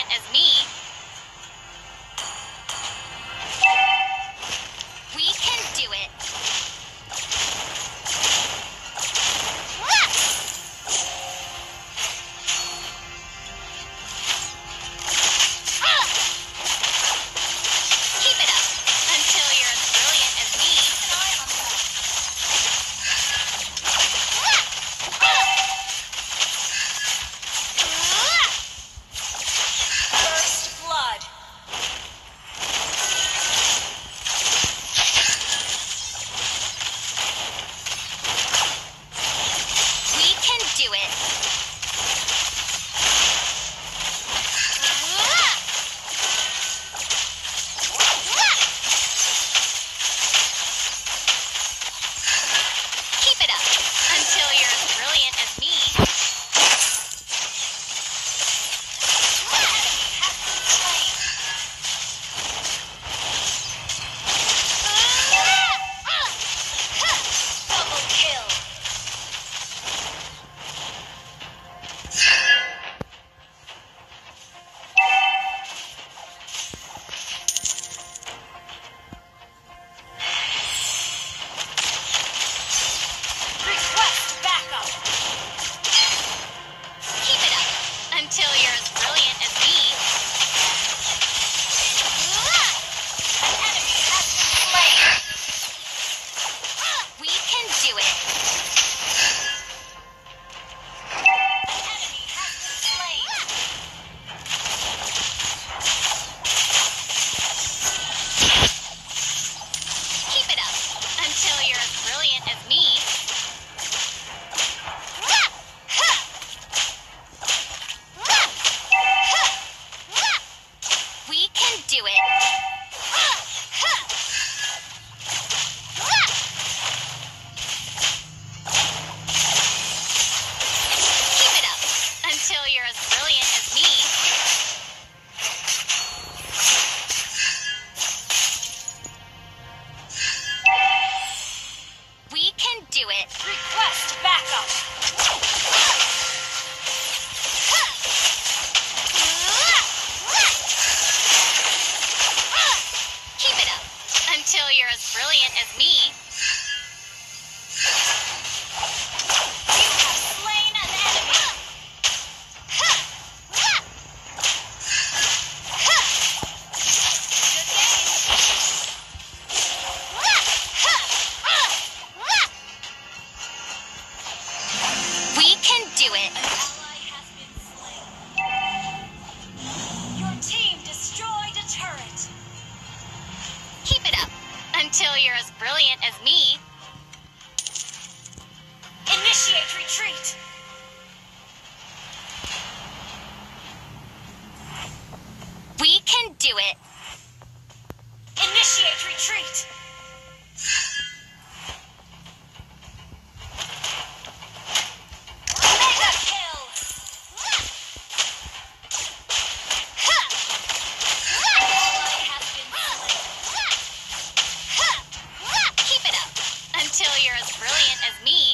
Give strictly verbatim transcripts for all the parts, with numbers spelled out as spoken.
as me. We can do it. Keep it up until you're as brilliant as me. First blood. We can do it. Keep it up until you're as brilliant as me. Double kill. Request backup. Keep it up until you're as brilliant as me. An enemy has been slain. We can do it. An enemy has been slain. Keep it up until you're as brilliant as me. We can do it. Keep it up until you're as brilliant as me. We can do it. Request backup. Keep it up until you're as brilliant as me. You have slain an enemy. Good We can do it. An ally has been slain. Your team destroyed a turret. Keep it up until you're as brilliant as me. Initiate retreat. We can do it. Initiate retreat. Mega kill. Ally has been slain. Keep it up until you're as brilliant as me.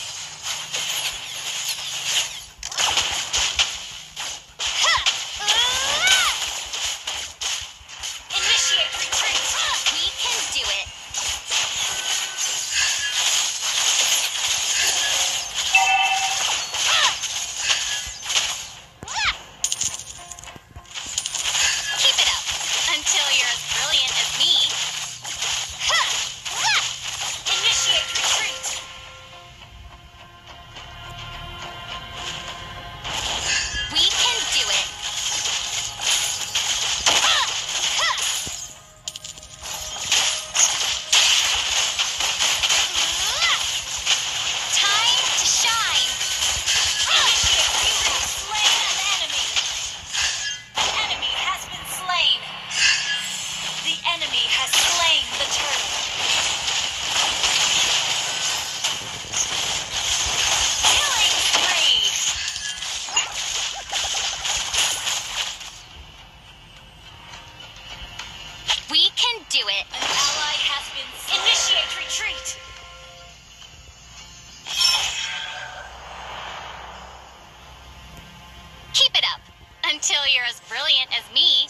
Initiate retreat. We can do it. Keep it up until you're as brilliant as me. Initiate retreat. We can do it. Time to shine. Initiate. You have slain an enemy. An enemy has been slain. The enemy has slain the turret. Killing spree. We can do it. An ally has been slain. Initiate retreat. Keep it up until you're as brilliant brilliant as me.